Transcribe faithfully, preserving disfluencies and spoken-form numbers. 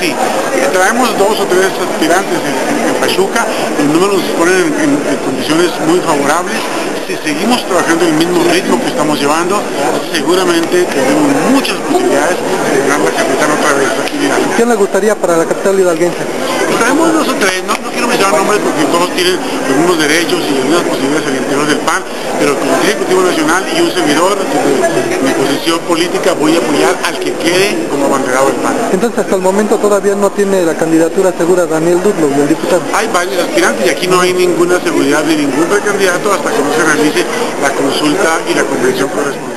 sí. Eh, traemos dos o tres aspirantes en, en, en Pachuca, los números nos ponen en, en condiciones muy favorables. Si seguimos trabajando en el mismo ritmo que estamos llevando, seguramente tenemos muchas posibilidades de ganar la capital otra vez aquí en Hidalgo. ¿Quién le gustaría para la capital hidalguense? Pues traemos dos o tres, no, no quiero mencionar nombres porque todos tienen los mismos derechos y las mismas posibilidades al interior del P A N, pero el Comité Ejecutivo Nacional y un servidor desde mi posición política voy a apoyar al que quede como abanderado del P A N. Entonces hasta el momento todavía no tiene la candidatura segura Daniel Dutlo, el diputado. Hay varios aspirantes y aquí no hay ninguna seguridad de ningún precandidato hasta que no se realice la consulta y la convención correspondiente.